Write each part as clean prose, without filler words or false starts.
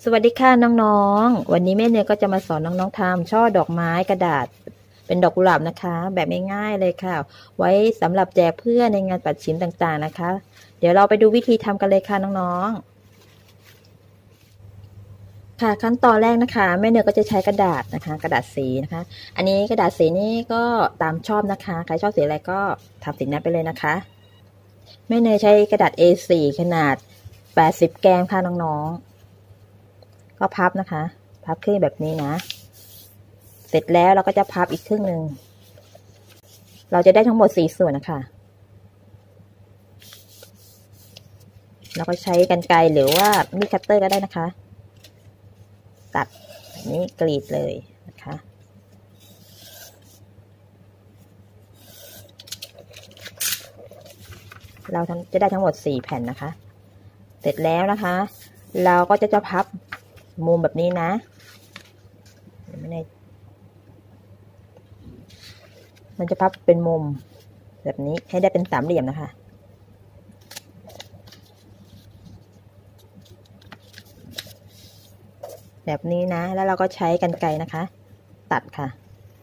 สวัสดีค่ะน้องๆ วันนี้แม่เนยก็จะมาสอนน้องๆทำช่อดอกไม้กระดาษเป็นดอกกุหลาบนะคะ แบบง่ายๆเลยค่ะ ไว้สำหรับแจกเพื่อนในงานปัดชิมต่างๆนะคะ เดี๋ยวเราไปดูวิธีทำกันเลยค่ะน้องๆค่ะขั้นตอนแรกนะคะแม่เนยก็จะใช้กระดาษนะคะ กระดาษสีนะคะ อันนี้กระดาษสีนี่ก็ตามชอบนะคะใครชอบสีอะไรก็ทำสีนั้นไปเลยนะคะแม่เนยใช้กระดาษ A4 ขนาด80แกมค่ะน้องๆก็พับนะคะพับครึ่งแบบนี้นะเสร็จแล้วเราก็จะพับอีกครึ่งหนึ่งเราจะได้ทั้งหมด4ส่วนนะคะเราก็ใช้กรรไกรหรือว่ามีดคัตเตอร์ก็ได้นะคะตัดแบบนี้กรีดเลยนะคะเราจะได้ทั้งหมด4แผ่นนะคะเสร็จแล้วนะคะเราก็จะพับมุมแบบนี้นะมันจะพับเป็นมุมแบบนี้ให้ได้เป็นสามเหลี่ยมนะคะแบบนี้นะแล้วเราก็ใช้กรรไกรนะคะตัดค่ะ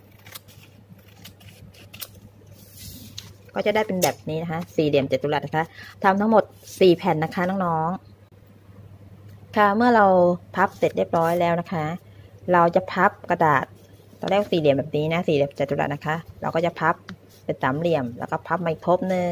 ก็จะได้เป็นแบบนี้นะคะสี่เหลี่ยมจัตุรัสนะคะทำทั้งหมด4แผ่นนะคะน้องๆค่ะเมื่อเราพับเสร็จเรียบร้อยแล้วนะคะเราจะพับกระดาษตอนแรกสี่เหลี่ยมแบบนี้นะสี่เหลี่ยมจัตุรัสนะคะเราก็จะพับเป็นสามเหลี่ยมแล้วก็พับมาอีกทบหนึ่ง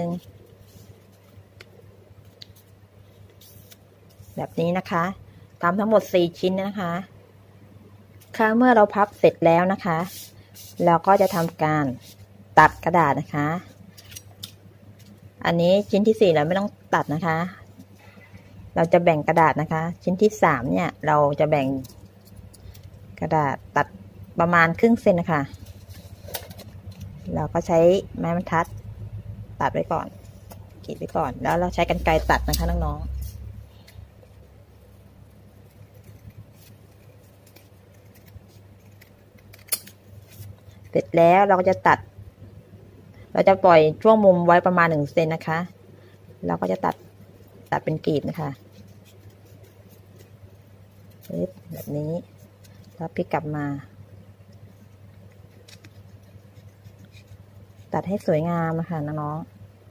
แบบนี้นะคะทำทั้งหมด4ชิ้นนะคะค่ะเมื่อเราพับเสร็จแล้วนะคะเราก็จะทำการตัดกระดาษนะคะอันนี้ชิ้นที่4เราไม่ต้องตัดนะคะเราจะแบ่งกระดาษนะคะชิ้นที่3เนี่ยเราจะแบ่งกระดาษตัดประมาณครึ่งเซนนะคะเราก็ใช้ไม้บรรทัดตัดไว้ก่อนกรีดไว้ก่อนแล้วเราใช้กรรไกรตัดนะคะน้องๆเสร็จแล้วเราก็จะตัดเราจะปล่อยช่วงมุมไว้ประมาณ1เซนนะคะเราก็จะตัดเป็นกรีบนะคะแบบนี้แล้วพลิกกลับมาตัดให้สวยงามนะคะน้อง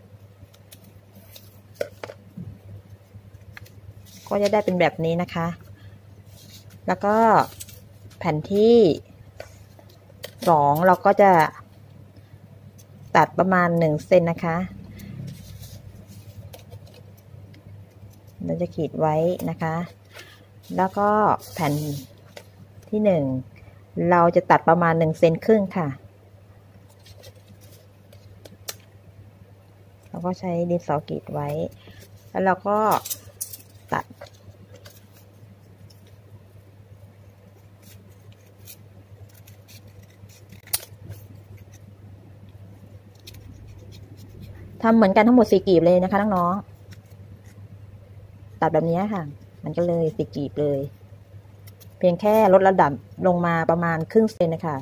ๆก็จะได้เป็นแบบนี้นะคะแล้วก็แผ่นที่2เราก็จะตัดประมาณ1เซนนะคะเราจะขีดไว้นะคะแล้วก็แผ่นที่1เราจะตัดประมาณ1เซนครึ่งค่ะเราก็ใช้ดินสอกรีดไว้แล้วเราก็ตัดทำเหมือนกันทั้งหมด4กลีบเลยนะคะน้องๆตัดแบบนี้ค่ะมันก็เลย4กลีบเลยเพียงแค่ลดระดับลงมาประมาณครึ่งเซนนะคะ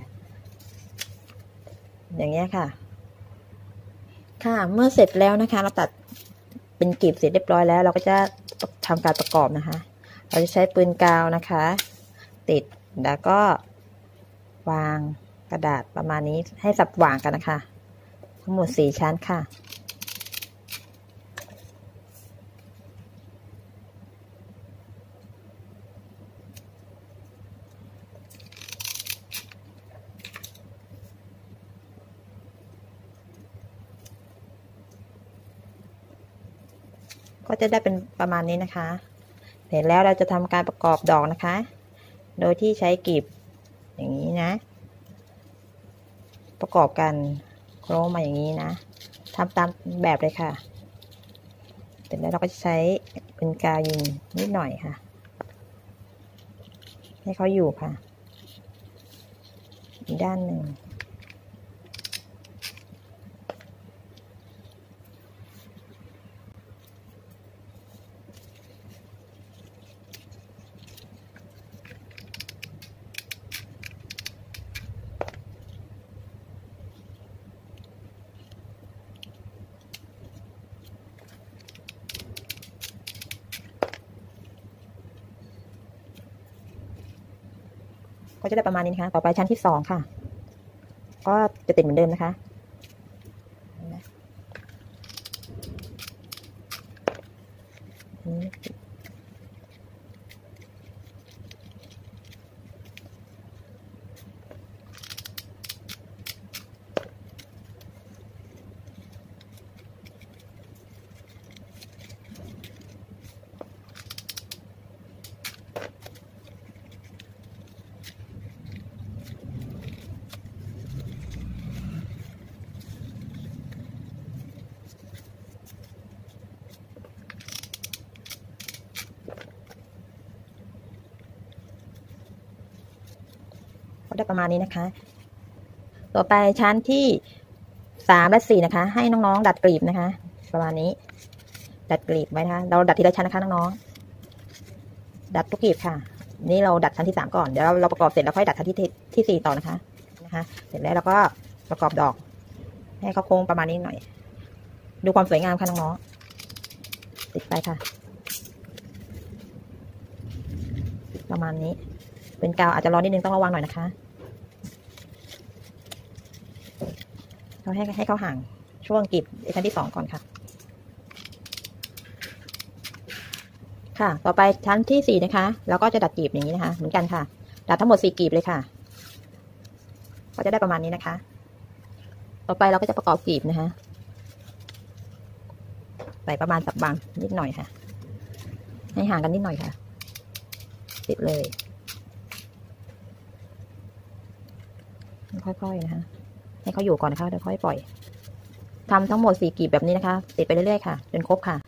อย่างเงี้ยค่ะค่ะเมื่อเสร็จแล้วนะคะเราตัดเป็นกลีบเสร็จเรียบร้อยแล้วเราก็จะทำการประกอบนะคะเราจะใช้ปืนกาวนะคะติดแล้วก็วางกระดาษประมาณนี้ให้สับวางกันนะคะทั้งหมด4ชั้นค่ะก็จะได้เป็นประมาณนี้นะคะเสร็จแล้วเราจะทำการประกอบดอกนะคะโดยที่ใช้กลีบอย่างนี้นะประกอบกันโค้งมาอย่างนี้นะทำตามแบบเลยค่ะเสร็จแล้วเราก็จะใช้เป็นกาวยิงนิดหน่อยค่ะให้เขาอยู่ค่ะอีกด้านหนึ่งก็จะได้ประมาณนี้นะคะต่อไปชั้นที่2ค่ะก็จะติดเหมือนเดิมนะคะได้ประมาณนี้นะคะต่อไปชั้นที่3และ4นะคะให้น้องๆดัดกลีบนะคะประมาณนี้ดัดกลีบไว้นะคะเราดัดทีละชั้นนะคะน้องๆดัดทุกกลีบค่ะนี่เราดัดชั้นที่3ก่อนเดี๋ยวเราประกอบเสร็จแล้วค่อยดัดชั้นที่4ต่อนะคะเสร็จแล้วเราก็ประกอบดอกให้เขาโค้งประมาณนี้หน่อยดูความสวยงามค่ะน้องๆติดไปค่ะประมาณนี้เป็นกาวอาจจะร้อนนิดนึงต้องระวังหน่อยนะคะเราให้เขาห่างช่วงกลีบชั้นที่2ก่อนค่ะต่อไปชั้นที่4นะคะเราก็จะดัดกลีบอย่างนี้นะคะเหมือนกันค่ะดัดทั้งหมด4กลีบเลยค่ะก็จะได้ประมาณนี้นะคะต่อไปเราก็จะประกอบกลีบนะคะใส่ประมาณสับบางนิดหน่อยค่ะให้ห่างกันนิดหน่อยค่ะติดเลยค่อยๆนะคะให้เขาอยู่ก่อนนะคะเดี๋ยวค่อยปล่อยทำทั้งหมด4กลีบแบบนี้นะคะติดไปเรื่อยๆค่ะจนครบค่ะ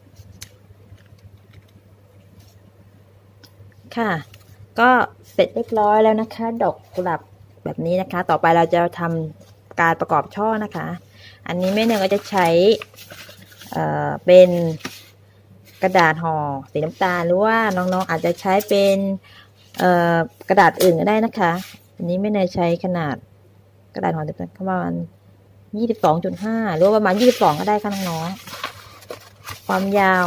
ก็เสร็จเรียบร้อยแล้วนะคะดอกกุหลาบแบบนี้นะคะต่อไปเราจะทำการประกอบช่อนะคะอันนี้แม่เนยก็จะใช้เป็นกระดาษห่อสีน้ำตาลหรือว่าน้องๆอาจจะใช้เป็นกระดาษอื่นก็ได้นะคะอันนี้แม่เนยใช้ขนาดกระดาษห่อประมาณ 22.5 หรือว่าประมาณ22ก็ได้ค่ะน้องๆความยาว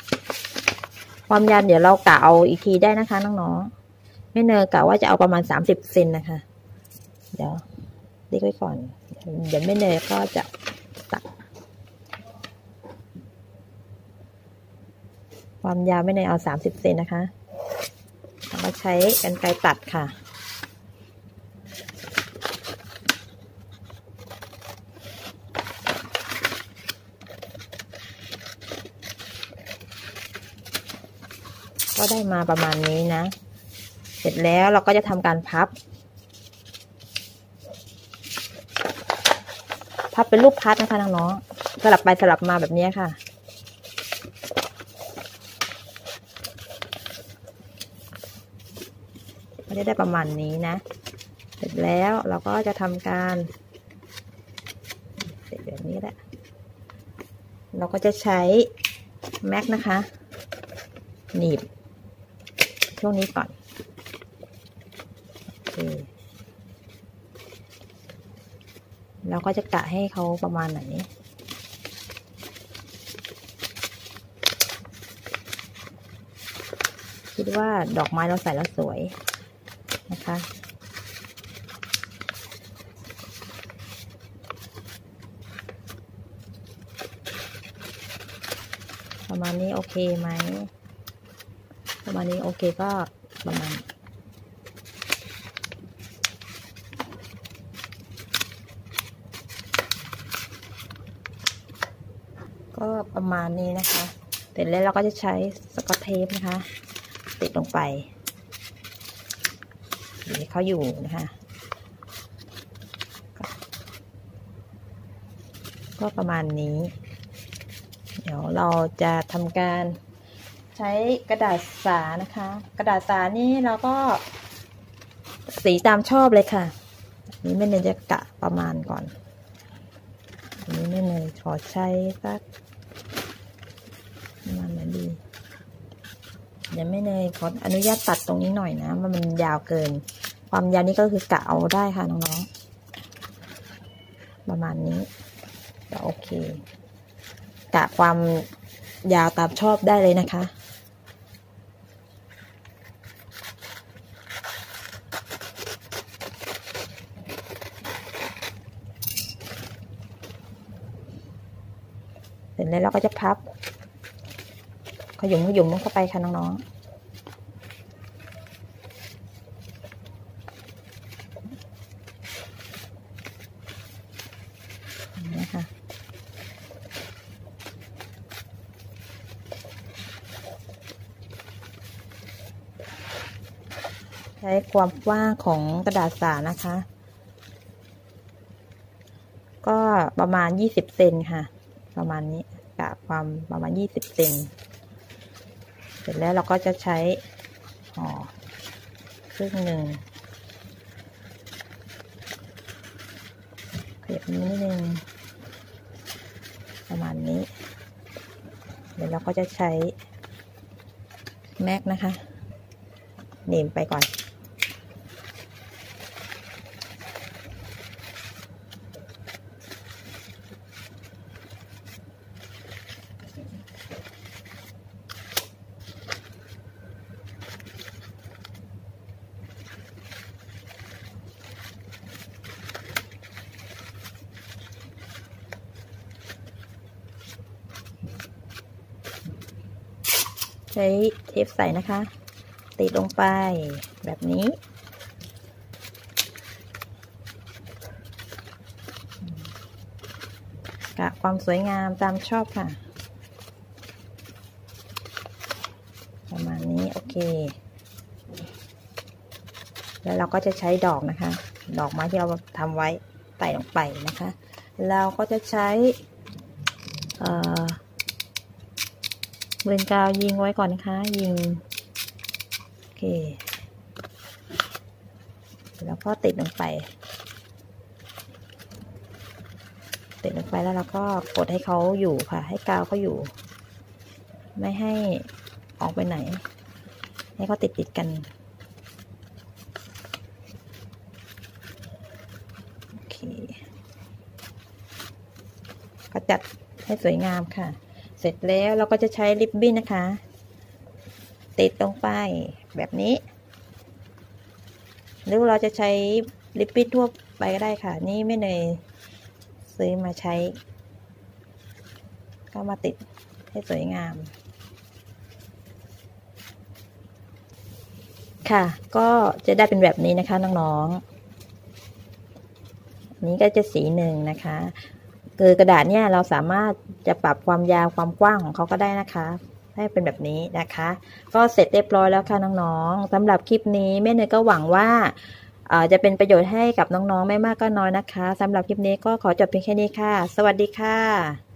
เดี๋ยวเรากะเอาอีกทีได้นะคะน้องๆแม่เนยกะว่าจะเอาประมาณ30 เซนนะคะเดี๋ยวติ๊กไว้ก่อนเดี๋ยวแม่เนยก็จะตัดความยาวแม่เนยเอา30 เซนนะคะเราก็ใช้กรรไกรตัดค่ะก็ได้มาประมาณนี้นะเสร็จแล้วเราก็จะทำการพับเป็นรูปพัดนะคะน้องๆสลับไปสลับมาแบบนี้ค่ะก็จะได้ประมาณนี้นะเสร็จแล้วเราก็จะทำการเสร็จแบบนี้แหละเราก็จะใช้แม็กนะคะหนีบช่วงนี้ก่อนโอเคเราก็จะกะให้เขาประมาณไหนคิดว่าดอกไม้เราใส่แล้วสวยนะคะประมาณนี้โอเคไหมประมาณนี้โอเคก็ประมาณนี้นะคะเสร็จแล้วเราก็จะใช้สกอตเทปนะคะติดลงไปให้เขาอยู่นะคะก็ประมาณนี้เดี๋ยวเราจะทำการใช้กระดาษสานะคะกระดาษสานี่เราก็สีตามชอบเลยค่ะนี่แม่เนยจะกะประมาณก่อนอันนี้แม่เนยขอใช้สักประมาณนั้นดีเดี๋ยวแม่เนยขออนุญาตตัดตรงนี้หน่อยนะมันยาวเกินความยาวนี้ก็คือกะเอาได้ค่ะน้องๆประมาณนี้ก็โอเคกะความยาวตามชอบได้เลยนะคะเสร็จแล้วเราก็จะพับขยุมมันเข้าไปค่ะน้องๆนะคะใช้ความกว้างของกระดาษสานะคะ ก็ประมาณ20 เซนค่ะประมาณนี้กะความประมาณ20 เซนเสร็จแล้วเราก็จะใช้ห่อครึ่งหนึ่งขยับนิดนึงประมาณนี้เดี๋ยวเราก็จะใช้แม็กนะคะหนีบไปก่อนใช้เทปใส่นะคะติดลงไปแบบนี้กะความสวยงามตามชอบค่ะประมาณนี้โอเคแล้วเราก็จะใช้ดอกนะคะดอกไม้ที่เราทำไว้ใส่ลงไปนะคะเราก็จะใช้เบรนกาวยิงไว้ก่อนนะคะยิงโอเคแล้วก็ติดลงไปแล้วเราก็กดให้เขาอยู่ค่ะให้กาวเขาอยู่ไม่ให้ออกไปไหนให้เขาติดกันโอเคก็จัดให้สวยงามค่ะเสร็จแล้วเราก็จะใช้ริบบิ้นนะคะติดลงไปแบบนี้หรือเราจะใช้ริบบิ้นทั่วไปก็ได้ค่ะนี่ไม่เนยซื้อมาใช้ก็มาติดให้สวยงามค่ะก็จะได้เป็นแบบนี้นะคะน้องๆนี้ก็จะสีหนึ่งนะคะคือกระดาษเนี่ยเราสามารถจะปรับความยาวความกว้างของเขาก็ได้นะคะให้เป็นแบบนี้นะคะก็เสร็จเรียบร้อยแล้วค่ะน้องๆสำหรับคลิปนี้แม่เนยก็หวังว่าจะเป็นประโยชน์ให้กับน้องๆไม่มากก็น้อยนะคะสำหรับคลิปนี้ก็ขอจบเพียงแค่นี้ค่ะสวัสดีค่ะ